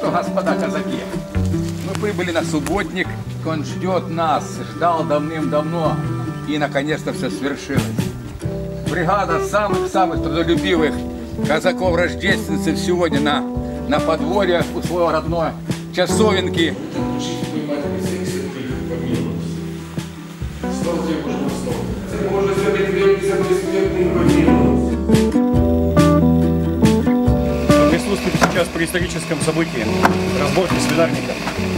что, господа казаки, мы прибыли на субботник, он ждет нас, ждал давным-давно, и наконец-то все свершилось. Бригада самых-самых трудолюбивых казаков-рождественцев сегодня на подворье у своего родной Часовенки. Присутствует сейчас при историческом событии разборки свинарника.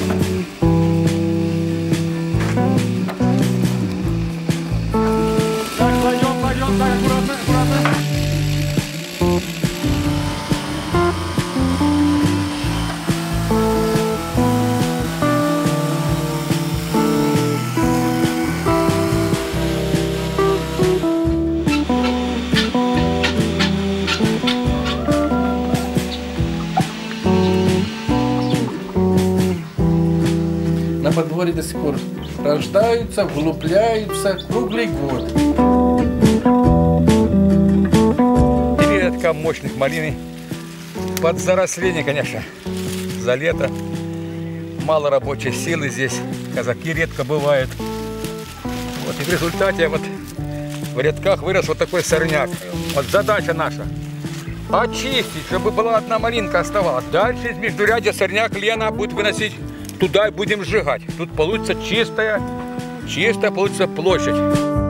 Так, кладем, так, аккуратно. На подворье до сих пор рождаются, влюбляются круглый год. 3 рядка мощных малины. Под заросление, конечно, за лето. Мало рабочей силы здесь. Казаки редко бывают. Вот, и в результате вот в рядках вырос вот такой сорняк. Вот задача наша. Очистить, чтобы была одна малинка оставалась. Дальше из междурядья сорняк Лена будет выносить туда и будем сжигать. Тут получится чистая получится площадь.